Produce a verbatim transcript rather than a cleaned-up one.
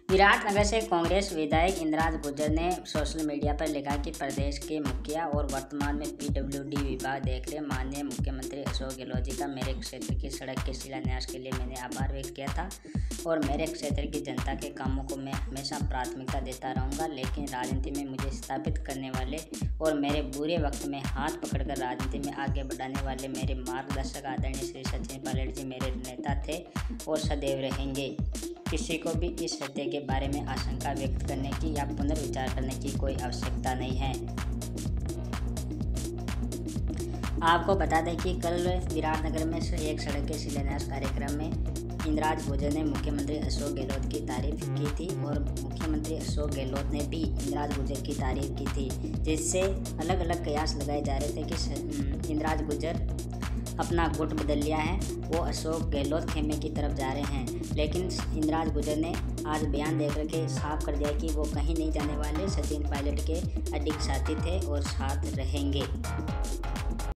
विराटनगर से कांग्रेस विधायक इंद्राज गुर्जर ने सोशल मीडिया पर लिखा कि प्रदेश के मुखिया और वर्तमान में पीडब्ल्यूडी विभाग देख रहे माननीय मुख्यमंत्री अशोक गहलोत जी का मेरे क्षेत्र की सड़क के शिलान्यास के लिए मैंने आभार व्यक्त किया था और मेरे क्षेत्र की जनता के कामों को मैं हमेशा प्राथमिकता देता रहूंगा। लेकिन राजनीति में मुझे स्थापित करने वाले और मेरे बुरे वक्त में हाथ पकड़कर राजनीति में आगे बढ़ाने वाले मेरे मार्गदर्शक आदरणीय श्री सचिन पायलट जी मेरे नेता थे और सदैव रहेंगे। किसी को भी इस सत्य के बारे में आशंका व्यक्त करने की या पुनर्विचार करने की कोई आवश्यकता नहीं है। आपको बता दें कि कल विराटनगर में एक सड़क के शिलान्यास कार्यक्रम में इंद्राज गुर्जर ने मुख्यमंत्री अशोक गहलोत की तारीफ की थी और मुख्यमंत्री अशोक गहलोत ने भी इंद्राज गुर्जर की तारीफ की थी, जिससे अलग अलग कयास लगाए जा रहे थे कि इंद्राज गुर्जर अपना गुट बदल लिया है, वो अशोक गहलोत खेमे की तरफ जा रहे हैं। लेकिन इंद्राज गुर्जर ने आज बयान देकर के साफ कर दिया कि वो कहीं नहीं जाने वाले, सचिन पायलट के अडिग साथी थे और साथ रहेंगे।